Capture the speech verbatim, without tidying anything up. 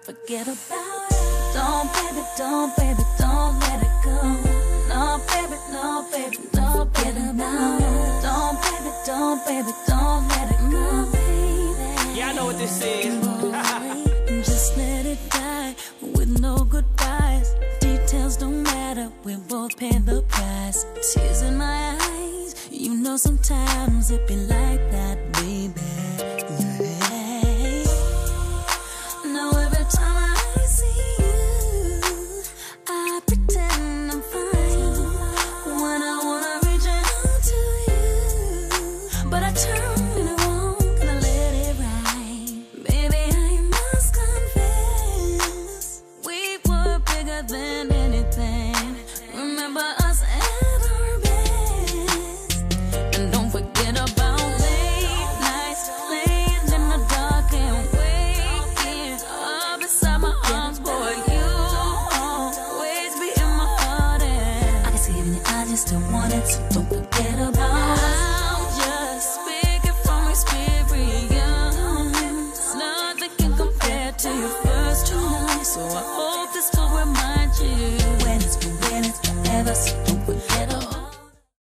forget about it. Don't, baby, don't, baby, don't let it go. No, baby, no, baby, don't forget about it. Don't, baby, don't, baby, don't let it go, baby. Yeah, I know what this is. Boy, just let it die with no goodbyes. Details don't matter, we're both paying the price. Tears in my eyes, you know sometimes it be like that, baby. Yeah. Now every time I see you, I pretend I'm fine. When I wanna reach out to you, but I turn it wrong and I let it ride. Baby, I must confess, we were bigger than anything. Remember us at our best. And don't forget about late nights, laying in the dark and waking up inside my arms, boy. You always be in my heart, and I can see it in your eyes, you still want it, so don't forget about it. I'm just speaking from experience. Nothing can compare to your first two nights, so I hope this will remind you when it's been, when it's forever. So